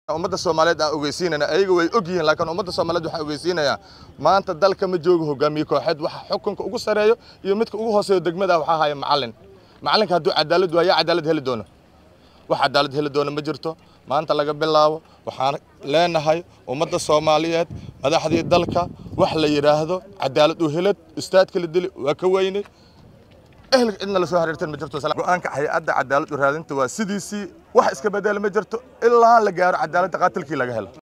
ummadda Soomaaliyeed aan ogeysiinayna ayaga way ogyihiin laakiin ummadda Soomaaliyeed waxa ogeysiinaya maanta dalka ma joogo hogaamiye kooxeed waxa xukunka ugu sareeyo iyo midka ugu hooseeyo degmada waxa haya macalinka hadduu cadaalad waayo cadaalad heli doono wax cadaalad heli doono ma jirto maanta laga bilaabo waxaan leenahay ummadda Soomaaliyeed madaxdii dalka wax la yiraahdo cadaalad u helad istaadka la dili waa ka weynay أهل إن الله سبحانه وتعالى مجرته سلام وأنك حيأدى عدالة ورهادنت وسديسي واحد إسكبدال مجرته إلا لجار عدالة قاتل كي لجهله